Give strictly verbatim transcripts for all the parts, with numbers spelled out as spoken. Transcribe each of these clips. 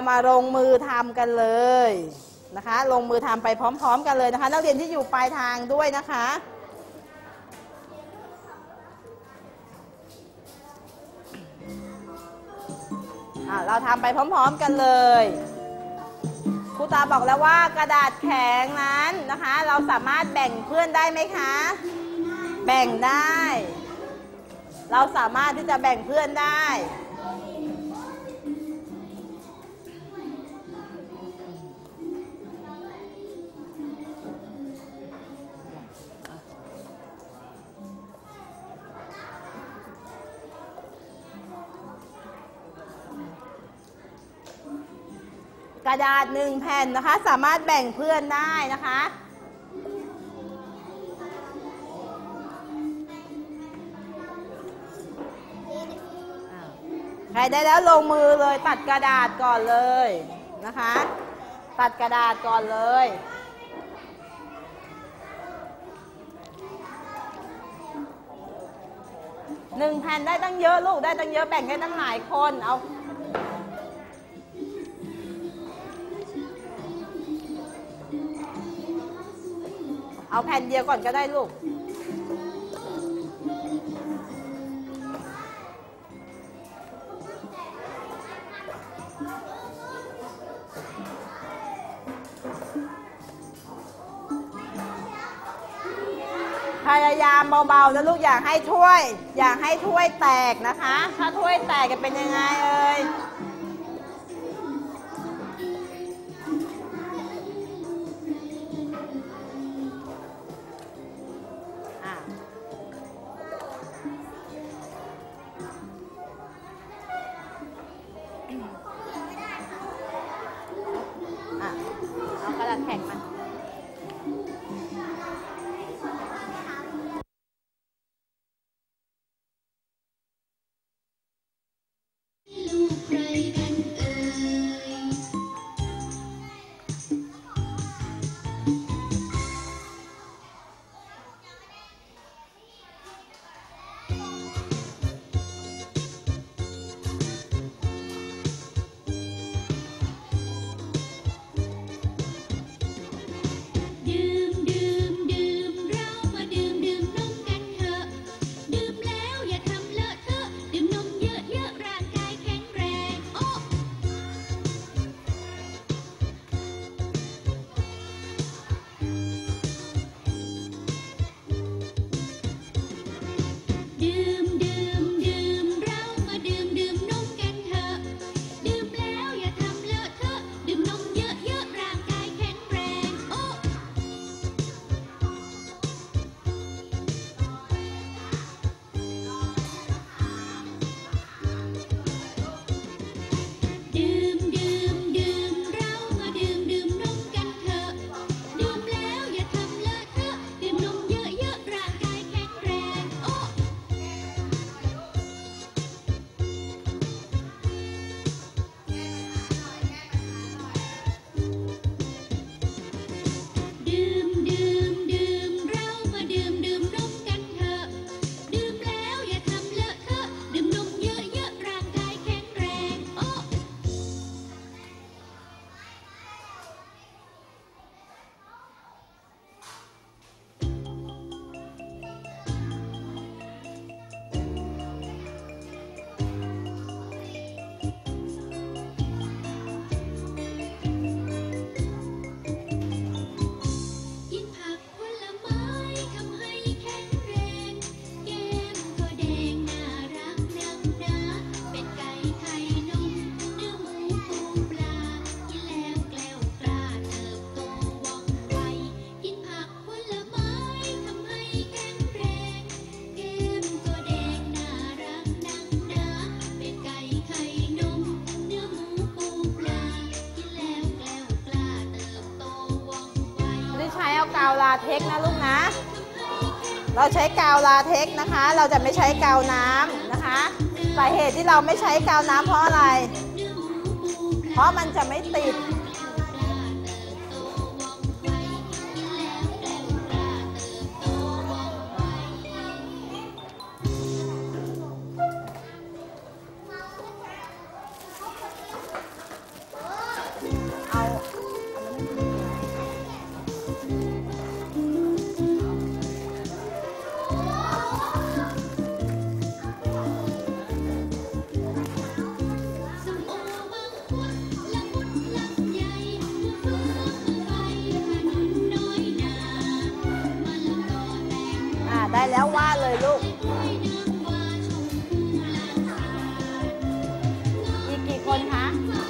มาลงมือทำกันเลยนะคะลงมือทำไปพร้อมๆกันเลยนะคะนักเรียนที่อยู่ปลายทางด้วยนะคะเราทำไปพร้อมๆกันเลยครูตาบอกแล้วว่ากระดาษแข็งนั้นนะคะเราสามารถแบ่งเพื่อนได้ไหมคะแบ่งได้เราสามารถที่จะแบ่งเพื่อนได้กระดาษหนึ่งแผ่นนะคะสามารถแบ่งเพื่อนได้นะคะใครได้แล้วลงมือเลยตัดกระดาษก่อนเลยนะคะตัดกระดาษก่อนเลยหนึ่งแผ่นได้ตั้งเยอะลูกได้ตั้งเยอะแบ่งให้ตั้งหลายคนเอาเอาแผ่นเดียวก่อนก็ได้ลูกพยายามเบาๆนะลูกอย่าให้ถ้วยอย่าให้ถ้วยแตกนะคะถ้าถ้วยแตกจะเป็นยังไงเอ่ยเอากระดาษแข็งมากาวลาเท็กซ์นะลูกนะเราใช้กาวลาเท็กซ์นะคะเราจะไม่ใช้กาวน้ำนะคะสาเหตุที่เราไม่ใช้กาวน้ำเพราะอะไรเพราะมันจะไม่ติดโอ้แล้ววาดเลยลูกอีกกี่คนคะ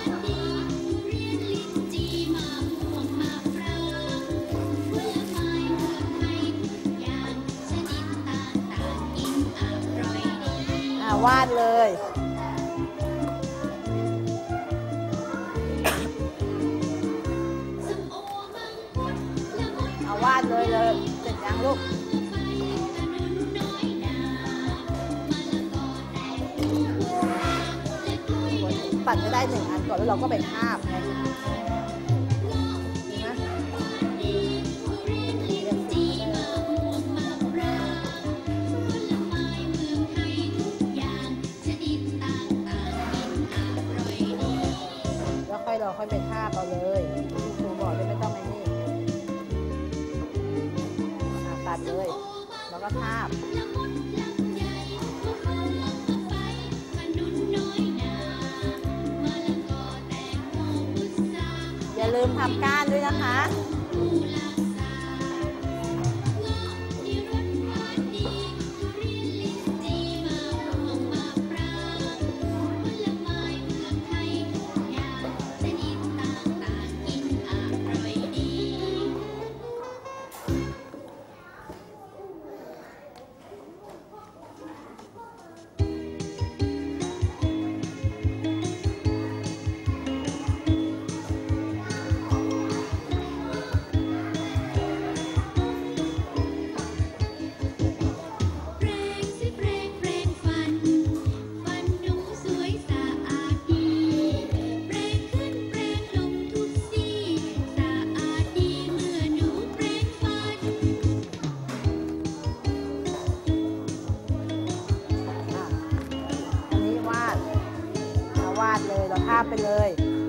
วาดเลยเอาวาดเลยเลยเสร็จยังลูกตัดจะได้หนึ่งอันก่อนแล้วเราก็ไปทาบไงเราค่อยไปทาบเอาเลยครูบอกเลยไม่ต้องไอ้นี่ตัดเลยแล้วก็ทาบอย่าลืมทำก้านด้วยนะคะเลยเราทาบไปเลย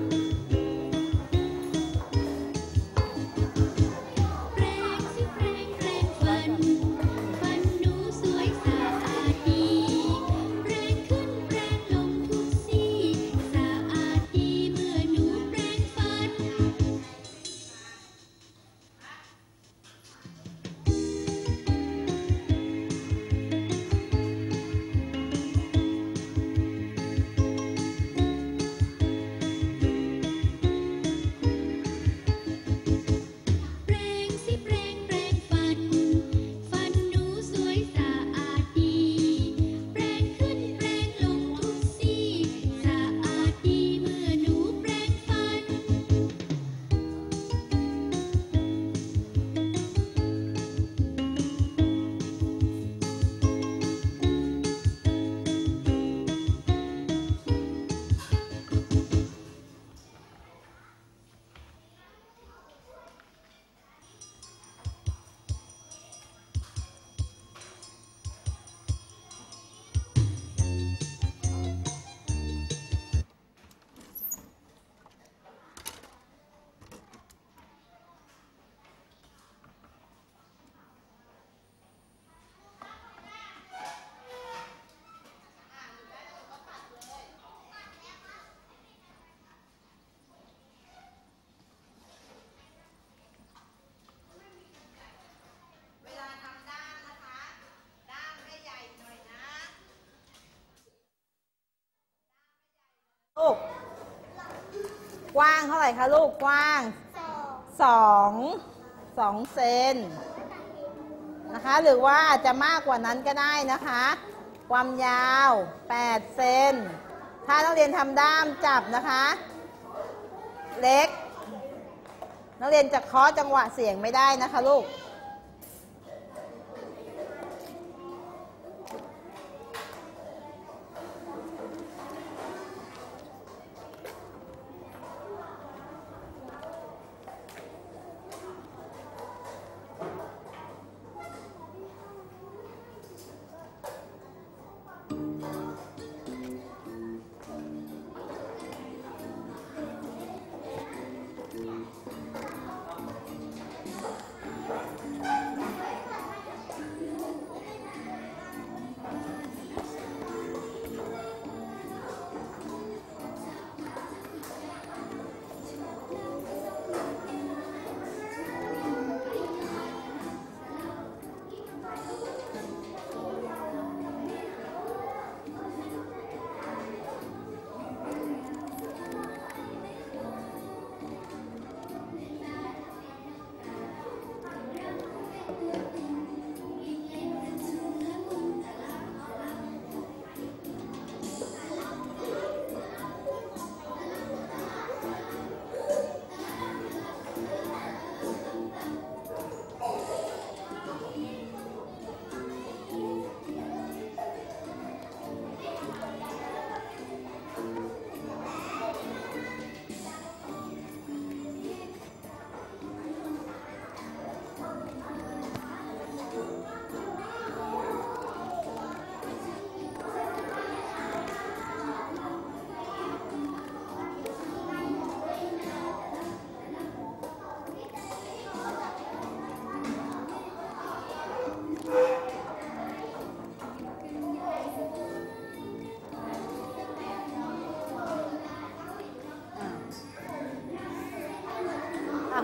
ลูกกว้างเท่าไหร่คะลูกกว้างสองสองเซนนะคะหรือว่าอาจจะมากกว่านั้นก็ได้นะคะความยาวแปดเซนถ้านักเรียนทำด้ามจับนะคะเล็กนักเรียนจะเคาะจังหวะเสียงไม่ได้นะคะลูก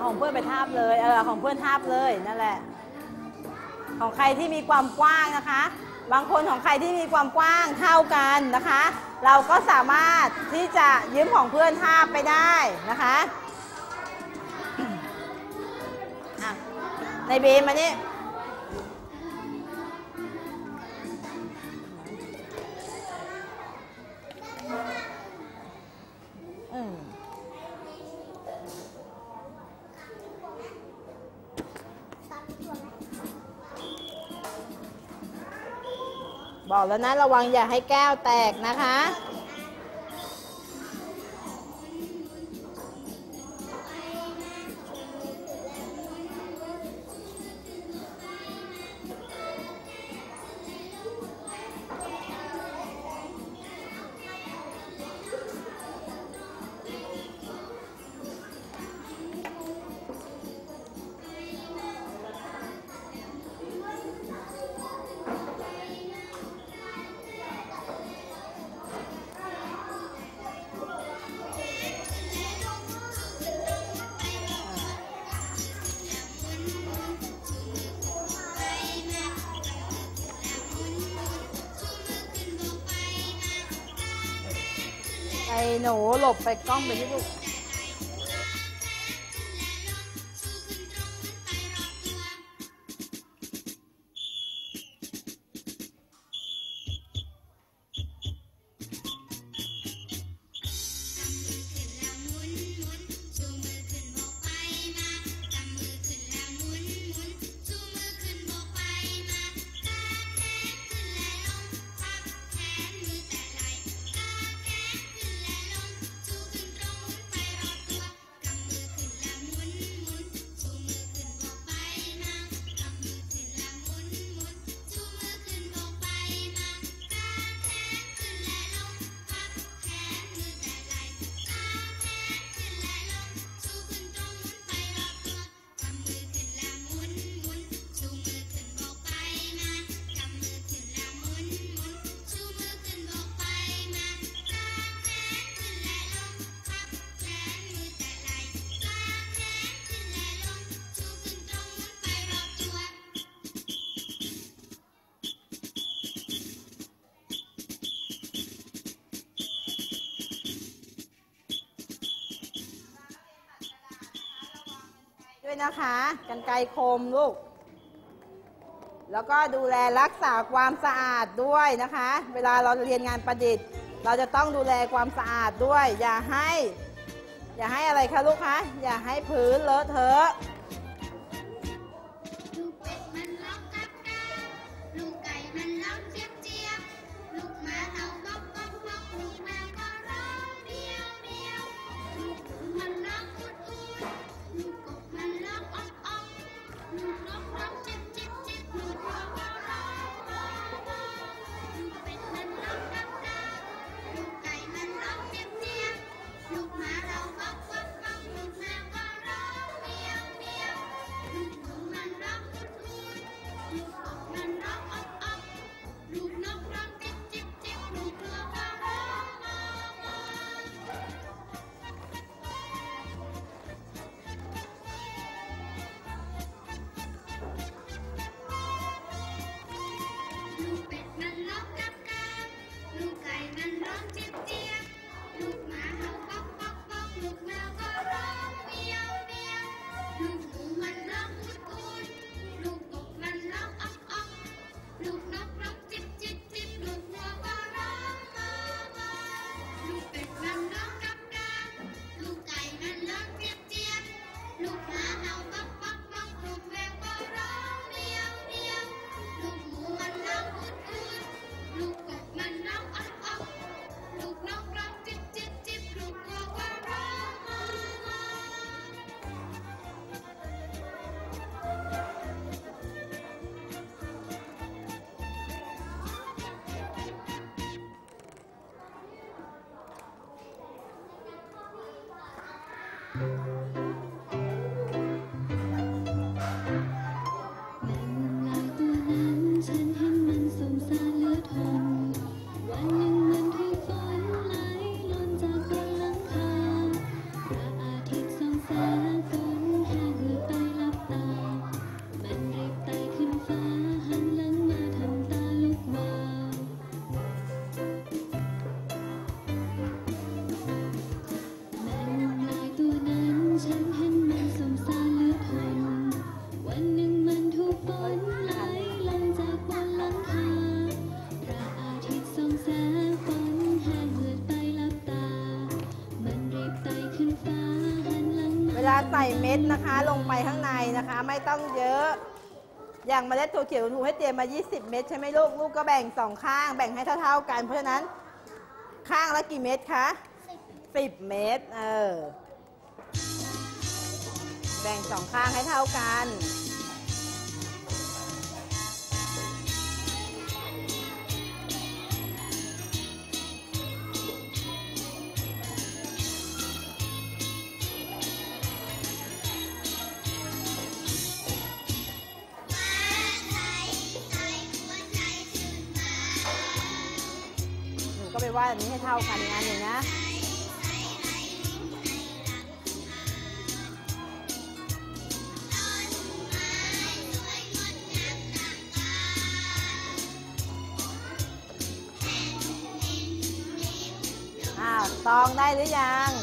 ของเพื่อนไปทาบเลยเออของเพื่อนทาบเลยนั่นแหละของใครที่มีความกว้างนะคะบางคนของใครที่มีความกว้างเท่ากันนะคะเราก็สามารถที่จะยืมของเพื่อนทาบไปได้นะคะในบีมมานี่บอกแล้วนะระวังอย่าให้แก้วแตกนะคะไอ้หนูหลบไปกล้องไปที่ลูกด้วยนะคะกรรไกรคมลูกแล้วก็ดูแลรักษาความสะอาดด้วยนะคะเวลาเราเรียนงานประดิษฐ์เราจะต้องดูแลความสะอาดด้วยอย่าให้อย่าให้อะไรคะลูกคะอย่าให้พื้นเลอะเทอะใส่เม็ดนะคะลงไปข้างในนะคะไม่ต้องเยอะอย่างเมล็ดถั่วเขียวหนูให้เตรียมมายี่สิบเม็ดใช่ไหมลูกลูกก็แบ่งสองข้างแบ่งให้เท่าๆกันเพราะฉะนั้นข้างละกี่เม็ดคะสิบเม็ดเออแบ่งสองข้างให้เท่ากันก็ไปวาดอันนี้ให้เท่ากันอีกอันหนึ่งนะอ้าวตองได้หรือยัง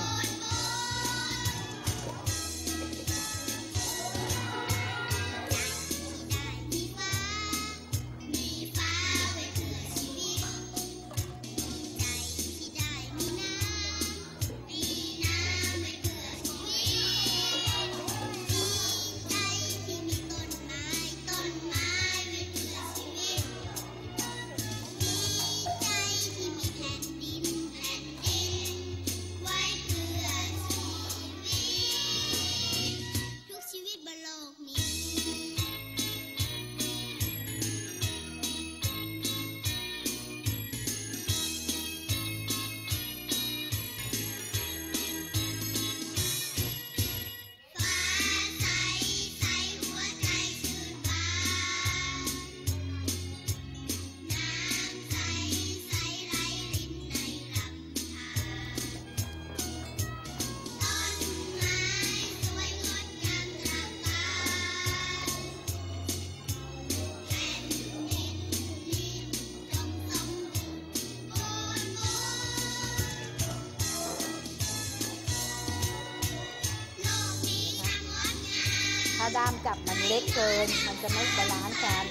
ถ้าด้ามจับมันเล็กเกินมันจะไม่บาลานซ์กัน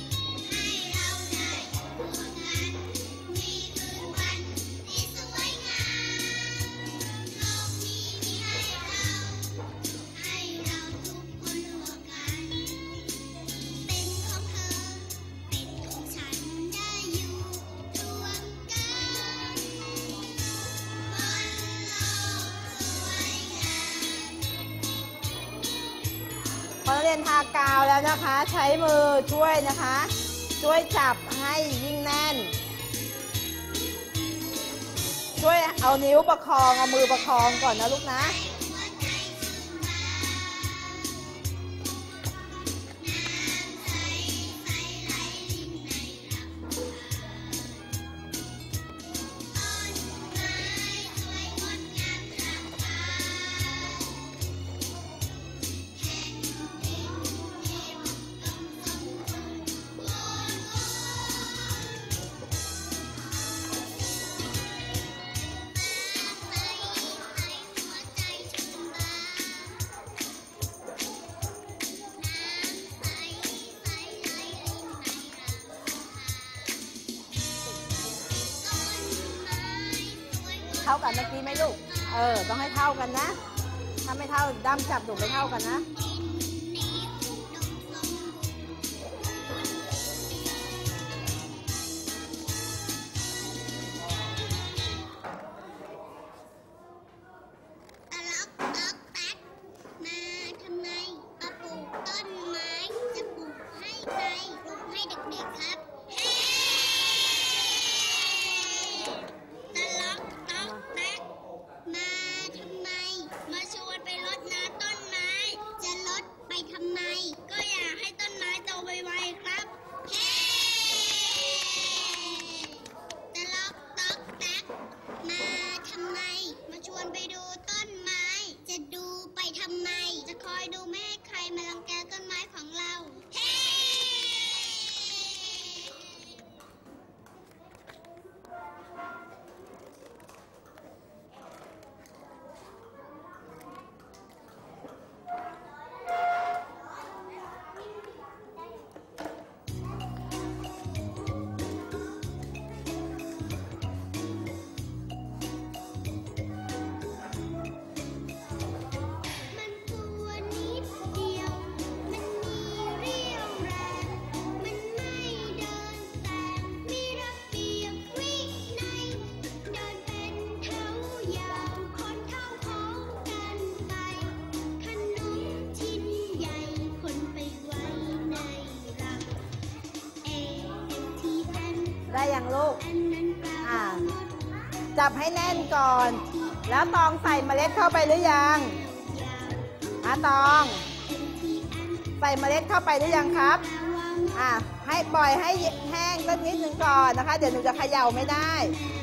พอเรียนทากาวแล้วนะคะใช้มือช่วยนะคะช่วยจับให้ยิ่งแน่นช่วยเอานิ้วประคองเอามือประคองก่อนนะลูกนะเท่ากันเมื่อกี้ไหมลูกเออต้องให้เท่ากันนะถ้าไม่เท่าด้ามจับหนูไม่เท่ากันนะมาทำไมมาชวนไปรดน้ำต้นไม้จะรดยังลูกอ่าจับให้แน่นก่อนแล้วตองใส่เมล็ดเข้าไปหรือยังอ่ะตองใส่เมล็ดเข้าไปหรือยังครับอ่ะให้ปล่อยให้แห้งสักนิดนึงก่อนนะคะเดี๋ยวหนูจะเขย่าไม่ได้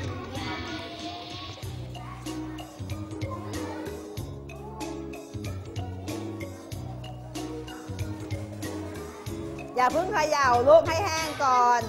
อย่าเพิ่งเขย่าลูกให้แห้งก่อน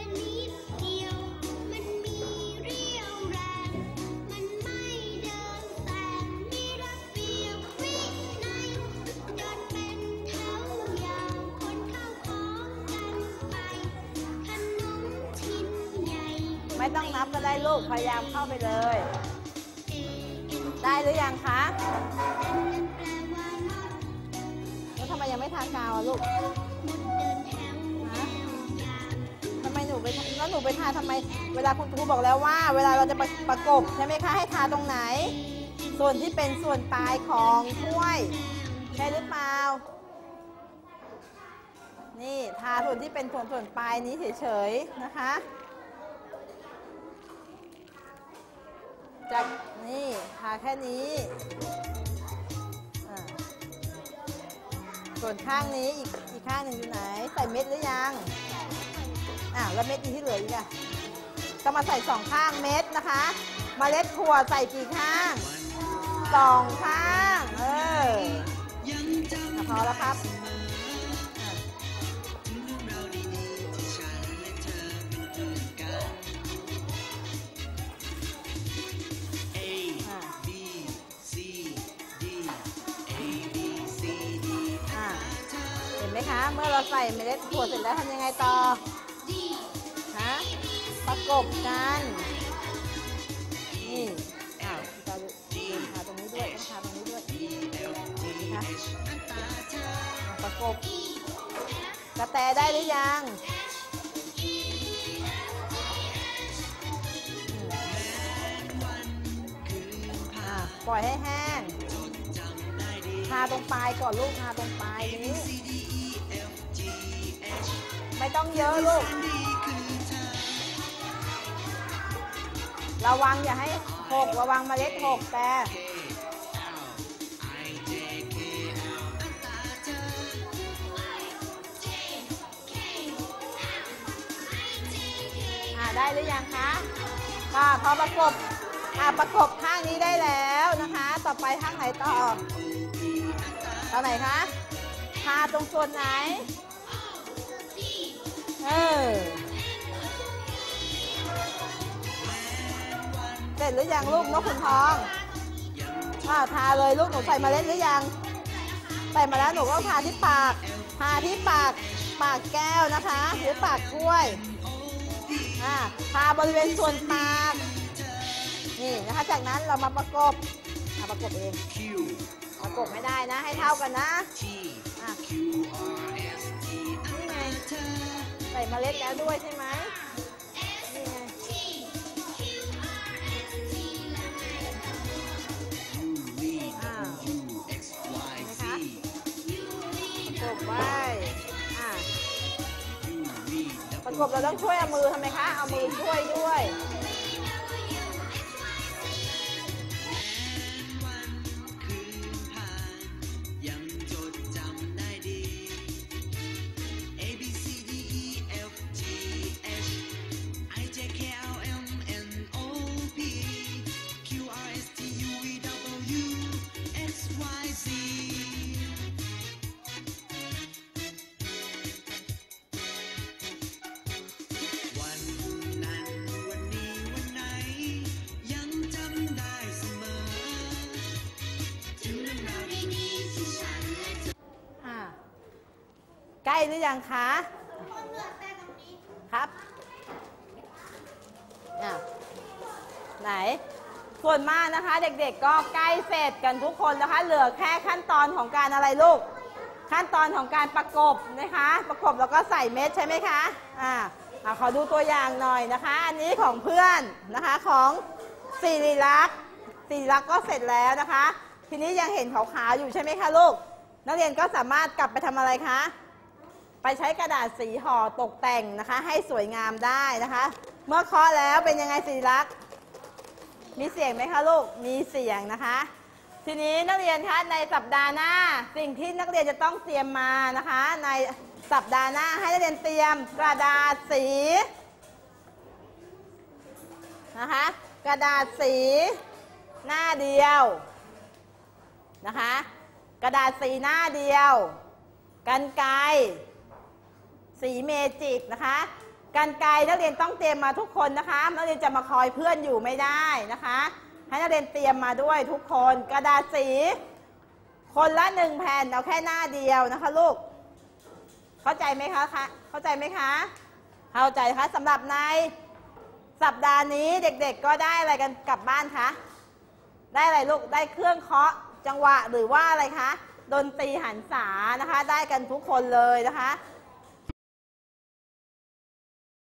ไม่ต้องนับก็ได้ลูกพยายามเข้าไปเลยได้หรือยังคะแล้วทำไมยังไม่ทากาวอ่ะลูกทำไมหนูไปแล้วหนูไปทาทำไมเวลาคุณครูบอกแล้วว่าเวลาเราจะประกบใช่ไหมคะให้ทาตรงไหนส่วนที่เป็นส่วนปลายของถ้วยใช่หรือเปล่านี่ทาส่วนที่เป็นส่วนส่วนปลายนี้เฉยๆนะคะจับนี่ทาแค่นี้ส่วนข้างนี้อีกอีกข้างหนึ่งอยู่ไหนใส่เม็ดหรือยังอ่ะแล้วเม็ดที่เหลืออีกอ่ะต้องมาใส่สองข้างเม็ดนะคะเมล็ดถั่วใส่กี่ข้างสองข้างเออพอแล้วครับเมื่อเราใส่เมล็ดถั่วเสร็จแล้วทำยังไงต่อฮะประกบกันนี่อ้าวจะทาตรงนี้ด้วยต้องทาตรงนี้ด้วยนะคะประกบกระแตได้หรือยังปล่อยให้แห้งทาตรงปลายก่อนลูกทาตรงปลายนี้ไม่ต้องเยอะลูกระวังอย่าให้หกระวังเมล็ดหกแต่ได้หรือยังคะก็พอประกบอ่าประกบข้างนี้ได้แล้วนะคะต่อไปข้างไหนต่อตรงไหนคะทาตรงส่วนไหนเออเสร็จหรือยังลูกนกขุนทองอ่าทาเลยลูกหนูใส่เมล็ดหรือยังใส่มาแล้วหนูก็ทาที่ปากทาที่ปากปากแก้วนะคะหรือปากกล้วยอ่าทาบริเวณส่วนปากนี่นะคะจากนั้นเรามาประกบอ่าประกบเองประกบไม่ได้นะให้เท่ากันนะอ่ะนี่ไงใส่เมล็ดแล้วด้วยใช่ไหมนี่ไงอ่านะคะประกบไว้อ่าประกบเราต้องช่วยเอามือทำไมคะเอามือช่วยด้วยใกล้หรือยังคะครับอ่ะไหนส่วนมากนะคะเด็กๆก็ใกล้เสร็จกันทุกคนนะคะเหลือแค่ขั้นตอนของการอะไรลูกขั้นตอนของการประกบนะคะประกบแล้วก็ใส่เม็ดใช่ไหมคะอ่าขอดูตัวอย่างหน่อยนะคะอันนี้ของเพื่อนนะคะของศิริลักษณ์ศิริลักษณ์ก็เสร็จแล้วนะคะทีนี้ยังเห็นขาวๆอยู่ใช่ไหมคะลูกนักเรียนก็สามารถกลับไปทำอะไรคะไปใช้กระดาษสีห่อตกแต่งนะคะ ให้สวยงามได้นะคะ เมื่อเคาะแล้วเป็นยังไงสิริลักษณ์มีเสียงไหมคะลูกมีเสียงนะคะ ทีนี้นักเรียนคะในสัปดาห์หน้าสิ่งที่นักเรียนจะต้องเตรียมมานะคะ ในสัปดาห์หน้าให้นักเรียนเตรียมกระดาษสีนะคะกระดาษสีหน้าเดียวนะคะกระดาษสีหน้าเดียวกรรไกรสีเมจิกนะคะกรรไกรนักเรียนต้องเตรียมมาทุกคนนะคะนักเรียนจะมาคอยเพื่อนอยู่ไม่ได้นะคะให้นักเรียนเตรียมมาด้วยทุกคนกระดาษสีคนละหนึ่งแผ่นเอาแค่หน้าเดียวนะคะลูกเข้าใจไหมคะคะเข้าใจไหมคะเข้าใจคะสำหรับในสัปดาห์นี้เด็กๆก็ได้อะไรกันกลับบ้านคะได้อะไรลูกได้เครื่องเคาะจังหวะหรือว่าอะไรคะดนตรีหันษานะคะได้กันทุกคนเลยนะคะ